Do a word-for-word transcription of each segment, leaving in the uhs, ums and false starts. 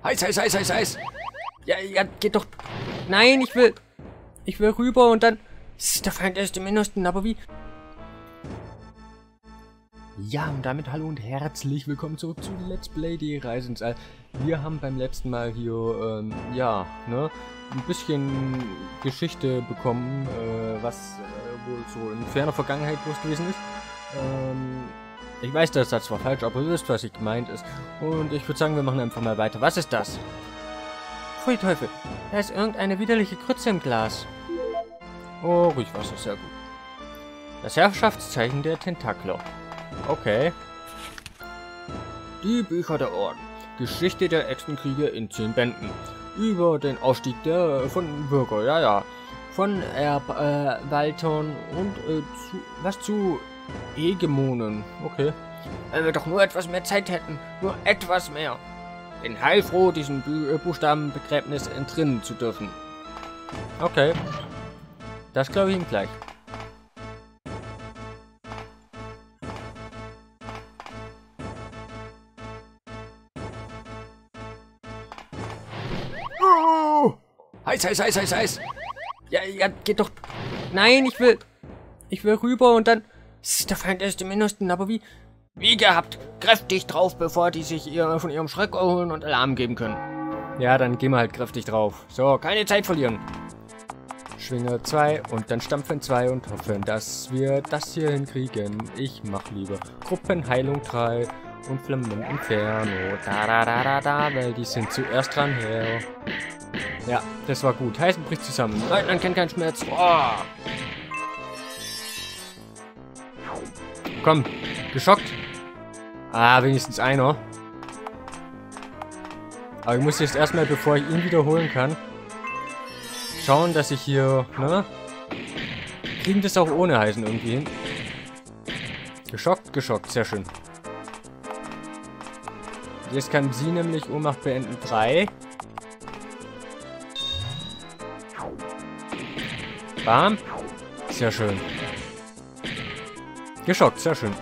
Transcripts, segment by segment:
Heiß, heiß, heiß, heiß, heiß. Ja, ja, geht doch. Nein, ich will... Ich will rüber und dann... Der Feind ist im Innersten, aber wie... Ja, und damit hallo und herzlich willkommen zurück zu Let's Play die Reise ins All. Wir haben beim letzten Mal hier, ähm, ja, ne, ein bisschen Geschichte bekommen, äh, was äh, wohl so in ferner Vergangenheit los gewesen ist. Ähm, ich weiß, der Satz war falsch, aber ihr wisst, was ich gemeint ist. Und ich würde sagen, wir machen einfach mal weiter. Was ist das? Pfui Teufel, da ist irgendeine widerliche Krütze im Glas. Oh, Ruhigwasser, sehr gut. Das Herrschaftszeichen der Tentakler. Okay. Die Bücher der Orden. Geschichte der Echsenkriege in zehn Bänden. Über den Ausstieg der von Bürger, ja, ja. Von Erbwaltern äh, und äh, zu, was zu Hegemonen. Okay. Wenn wir doch nur etwas mehr Zeit hätten. Nur etwas mehr. Bin heilfroh, diesem Bu Buchstabenbegräbnis entrinnen zu dürfen. Okay. Das glaube ich ihm gleich. Oh! Heiß, heiß, heiß, heiß, heiß. Ja, ja, geht doch. Nein, ich will... Ich will rüber und dann... Der Feind ist im Innersten, aber wie... Wie gehabt. Kräftig drauf, bevor die sich ihr von ihrem Schreck erholen und Alarm geben können. Ja, dann gehen wir halt kräftig drauf. So, keine Zeit verlieren. Schwinge zwei und dann Stampfen zwei und hoffen, dass wir das hier hinkriegen. Ich mach lieber Gruppenheilung drei und Flammen Inferno. Da, da, da, da, da, weil die sind zuerst dran her. Ja, das war gut. Heißen bricht zusammen. Leutnant kennt keinen Schmerz. Oh. Komm, geschockt. Ah, wenigstens einer. Aber ich muss jetzt erstmal, bevor ich ihn wiederholen kann, schauen, dass ich hier, ne? Kriegen das auch ohne Heißen irgendwie hin. Geschockt, geschockt, sehr schön. Jetzt kann sie nämlich Ohnmacht beenden. drei. Bam. Sehr schön. Geschockt, sehr schön.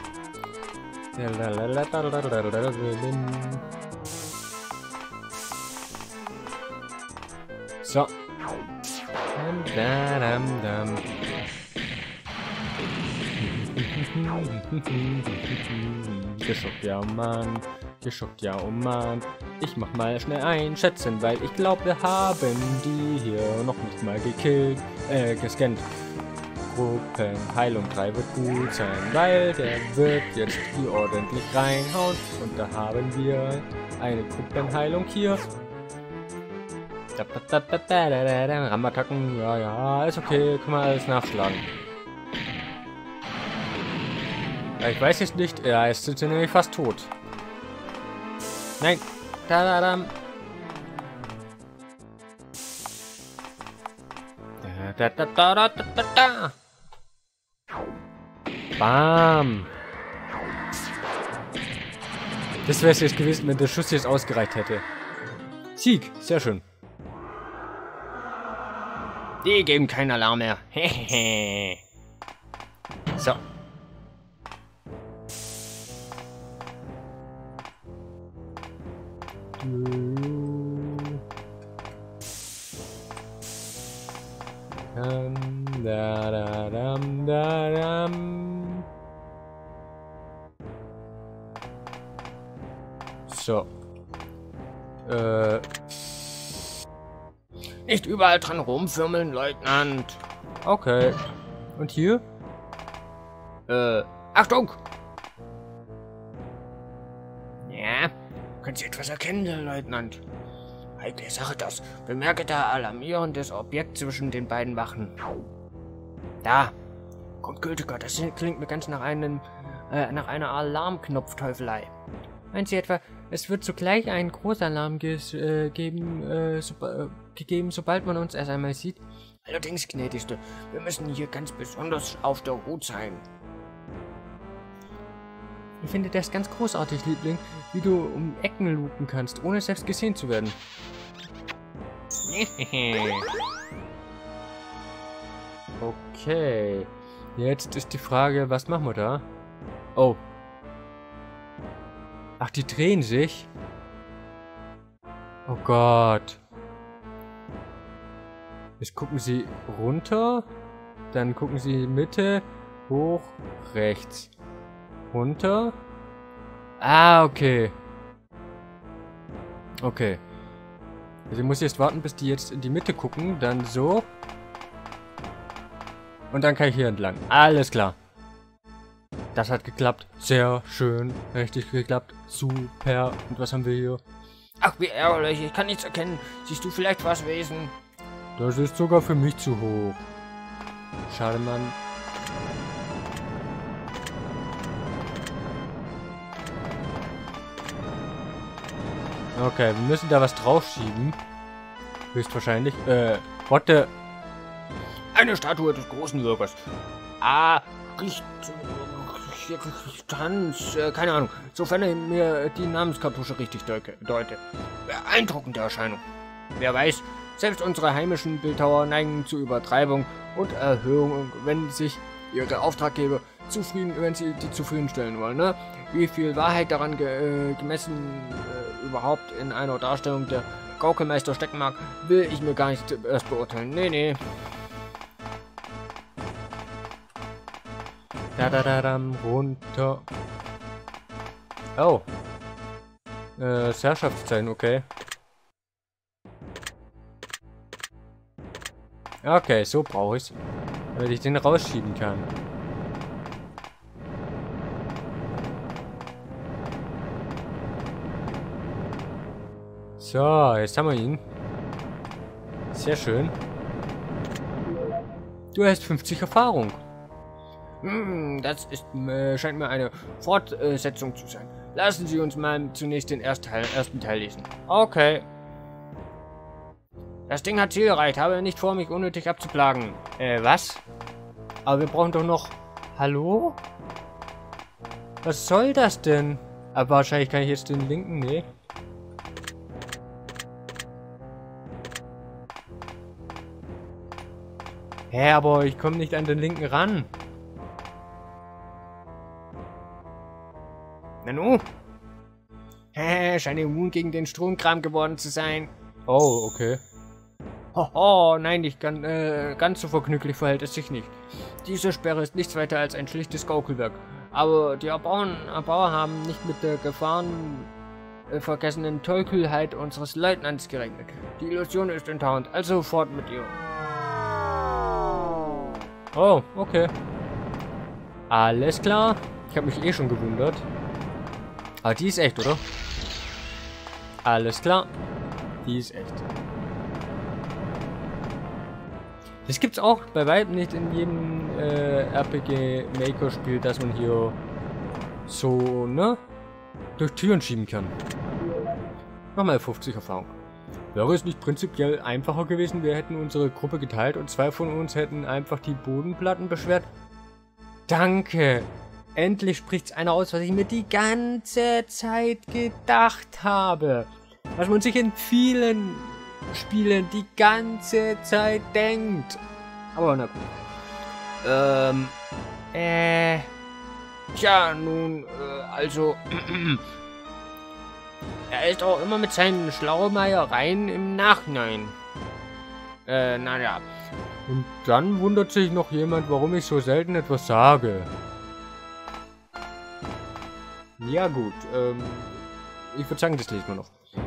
So. Geschockt, ja, Mann. Geschockt, ja, oh Mann. Ich mach mal schnell einschätzen, weil ich glaube, wir haben die hier noch nicht mal gekillt, äh, gescannt. Gruppenheilung drei wird gut sein, weil der wird jetzt hier ordentlich reinhauen. Und da haben wir eine Gruppenheilung hier. Ramattacken, ja, ja, ist okay, kann man alles nachschlagen. Ja, ich weiß jetzt nicht, ja, jetzt sind sie nämlich fast tot. Nein, da, da, da. Da, da, da, da, da, da, da. Bam. Das wäre es jetzt gewesen, wenn der Schuss jetzt ausgereicht hätte. Sieg, sehr schön. Die geben keinen Alarm mehr. Hehehe. So. Dam, da, da, dam, da, dam. So. Äh. Nicht überall dran rumfirmeln, Leutnant. Okay. Und hier? Äh, Achtung! Ja, können Sie etwas erkennen, Herr Leutnant? Heikle Sache das. Bemerke da alarmierendes Objekt zwischen den beiden Wachen. Da. Kommt Gültiger, das klingt mir ganz nach einem, äh, nach einer Alarmknopfteufelei. Meinen Sie etwa, es wird zugleich einen Großalarm ges äh, geben, äh, so äh, gegeben, sobald man uns erst einmal sieht? Allerdings, gnädigste, wir müssen hier ganz besonders auf der Hut sein. Ich finde das ganz großartig, Liebling, wie du um Ecken lupen kannst, ohne selbst gesehen zu werden. Okay. Jetzt ist die Frage, was machen wir da? Oh. Ach, die drehen sich. Oh Gott. Jetzt gucken Sie runter. Dann gucken Sie Mitte, hoch, rechts. Runter. Ah, okay. Okay. Also ich muss jetzt warten, bis die jetzt in die Mitte gucken. Dann so. Und dann kann ich hier entlang. Alles klar. Das hat geklappt. Sehr schön. Richtig geklappt. Super. Und was haben wir hier? Ach, wie ärgerlich. Ich kann nichts erkennen. Siehst du vielleicht was, Wesen? Das ist sogar für mich zu hoch. Schade, Mann. Okay, wir müssen da was draufschieben. Höchstwahrscheinlich. Äh, what the... Eine Statue des großen Bürgers. Ah, riecht... Tanz, äh, keine Ahnung. Sofern er mir die Namenskartusche richtig deute. Beeindruckende Erscheinung. Wer weiß, selbst unsere heimischen Bildhauer neigen zu Übertreibung und Erhöhung, wenn sich ihre Auftraggeber zufrieden, wenn sie die zufriedenstellen wollen, ne? Wie viel Wahrheit daran ge äh, gemessen äh, überhaupt in einer Darstellung der Gaukelmeister stecken mag, will ich mir gar nicht erst beurteilen. Nee, nee. Da da da dam, runter. Oh. Äh, das Herrschaftszeichen, okay. Okay, so brauche ich es. Damit ich den rausschieben kann. So, jetzt haben wir ihn. Sehr schön. Du hast fünfzig Erfahrung. Hm, das ist, äh, scheint mir eine Fortsetzung zu sein. Lassen Sie uns mal zunächst den ersten Teil, ersten Teil lesen. Okay. Das Ding hat Ziel erreicht. Habe nicht vor, mich unnötig abzuplagen. Äh, was? Aber wir brauchen doch noch... Hallo? Was soll das denn? Aber wahrscheinlich kann ich jetzt den linken... Nee. Hä, aber ich komme nicht an den linken ran. Nanu? Hä, scheint immun gegen den Stromkram geworden zu sein. Oh, okay. Hoho, nein, nicht ganz, äh, ganz so vergnüglich verhält es sich nicht. Diese Sperre ist nichts weiter als ein schlichtes Gaukelwerk. Aber die Erbauer, Erbauer haben nicht mit der gefahrenvergessenen Tollkühlheit unseres Leutnants gerechnet. Die Illusion ist enttarnt, also fort mit ihr. Oh, okay. Alles klar. Ich habe mich eh schon gewundert. Aber die ist echt, oder? Alles klar. Die ist echt. Das gibt's auch bei weitem nicht in jedem äh, R P G Maker Spiel, dass man hier so, ne? Durch Türen schieben kann. Nochmal fünfzig Erfahrung. Wäre es nicht prinzipiell einfacher gewesen, wir hätten unsere Gruppe geteilt und zwei von uns hätten einfach die Bodenplatten beschwert? Danke! Endlich spricht's einer aus, was ich mir die ganze Zeit gedacht habe. Was man sich in vielen Spielen die ganze Zeit denkt. Aber na gut. Ähm, äh, tja, nun, äh, also, er ist auch immer mit seinen Schlaumeiereien im Nachhinein. Äh, naja. Und dann wundert sich noch jemand, warum ich so selten etwas sage. Ja gut, ähm, ich würde sagen, das lesen wir noch.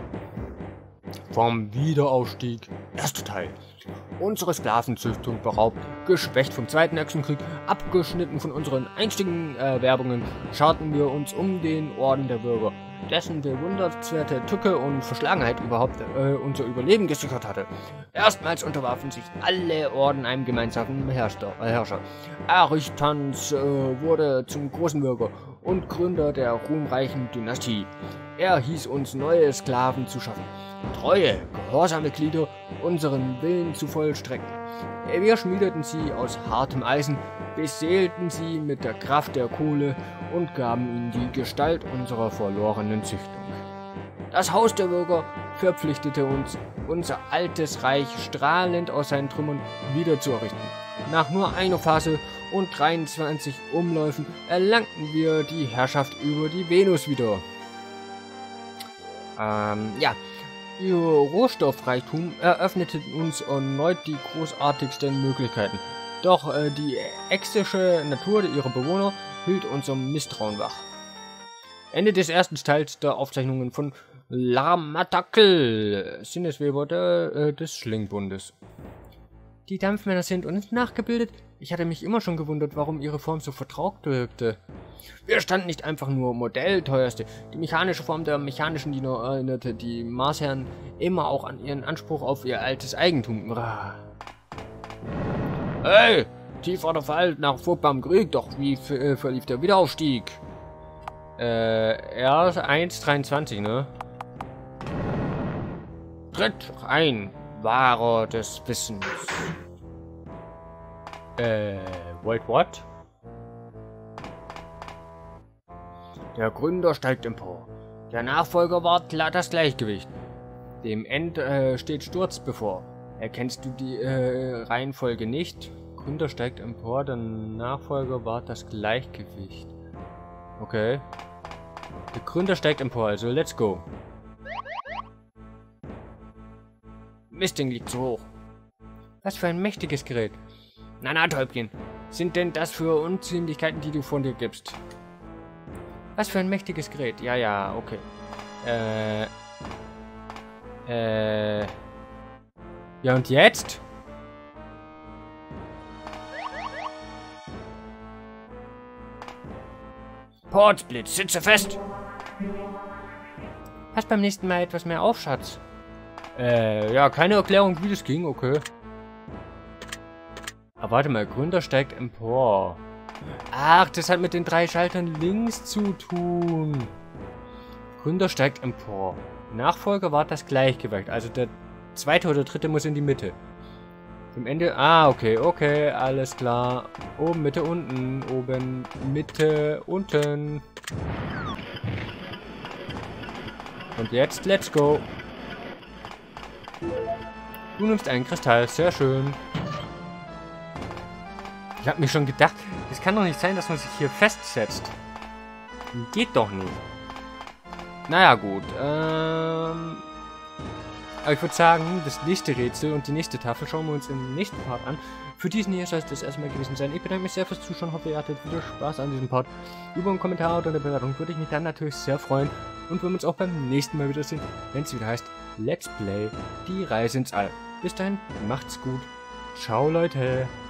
Vom Wiederaufstieg. Erster Teil. Unsere Sklavenzüchtung beraubt, geschwächt vom Zweiten Echsenkrieg, abgeschnitten von unseren einstigen Erwerbungen, scharten wir uns um den Orden der Bürger, dessen bewundernswerte Tücke und Verschlagenheit überhaupt äh, unser Überleben gesichert hatte. Erstmals unterwarfen sich alle Orden einem gemeinsamen Herrscher. Äh, Herrscher. Arichtans äh, wurde zum großen Bürger und Gründer der ruhmreichen Dynastie. Er hieß uns neue Sklaven zu schaffen, treue, gehorsame Glieder unseren Willen zu vollstrecken. Wir schmiedeten sie aus hartem Eisen, beseelten sie mit der Kraft der Kohle und gaben ihnen die Gestalt unserer verlorenen Züchtung. Das Haus der Bürger verpflichtete uns, unser altes Reich strahlend aus seinen Trümmern wieder zu errichten. Nach nur einer Phase und dreiundzwanzig Umläufen erlangten wir die Herrschaft über die Venus wieder. Ähm, ja. Ihr Rohstoffreichtum eröffnete uns erneut die großartigsten Möglichkeiten. Doch äh, die extische Natur ihrer Bewohner hielt unser Misstrauen wach. Ende des ersten Teils der Aufzeichnungen von Larmatakel, Sinnesweber der, äh, des Schlingbundes. Die Dampfmänner sind uns nachgebildet. Ich hatte mich immer schon gewundert, warum ihre Form so vertraut wirkte. Wir standen nicht einfach nur Modellteuerste. Die mechanische Form der mechanischen Diener erinnerte die Marsherren immer auch an ihren Anspruch auf ihr altes Eigentum. Hey, tiefer Fall nach furchtbarem Krieg, doch wie äh, verlief der Wiederaufstieg? Äh, erst eins dreiundzwanzig, ne? Tritt ein, Wahrer des Wissens. Äh, wait, what? Der Gründer steigt empor. Der Nachfolger wahrt klar das Gleichgewicht. Dem End äh, steht Sturz bevor. Erkennst du die äh, Reihenfolge nicht? Gründer steigt empor, der Nachfolger wahrt das Gleichgewicht. Okay. Der Gründer steigt empor, also let's go. Misting liegt zu hoch. Was für ein mächtiges Gerät. Na na, Täubchen. Sind denn das für Unziemlichkeiten, die du von dir gibst? Was für ein mächtiges Gerät. Ja, ja, okay. Äh. Äh. Ja, und jetzt? Portsblitz, sitze fest! Pass beim nächsten Mal etwas mehr auf, Schatz. Äh, ja, keine Erklärung, wie das ging, okay. Aber warte mal, Gründer steigt empor. Ach, das hat mit den drei Schaltern links zu tun. Gründer steigt empor. Nachfolger wahrt das Gleichgewicht. Also der zweite oder dritte muss in die Mitte. Zum Ende. Ah, okay, okay, alles klar. Oben, Mitte, unten. Oben, Mitte, unten. Und jetzt, let's go. Du nimmst einen Kristall, sehr schön. Ich habe mir schon gedacht, es kann doch nicht sein, dass man sich hier festsetzt. Geht doch nicht. Naja, gut. Ähm, aber ich würde sagen, das nächste Rätsel und die nächste Tafel schauen wir uns im nächsten Part an. Für diesen hier soll es das erstmal gewesen sein. Ich bedanke mich sehr fürs Zuschauen. Hoffe, ihr hattet wieder Spaß an diesem Part. Über einen Kommentar oder eine Bewertung würde ich mich dann natürlich sehr freuen. Und wir uns auch beim nächsten Mal wiedersehen, wenn es wieder heißt Let's Play, die Reise ins All. Bis dahin, macht's gut. Ciao, Leute.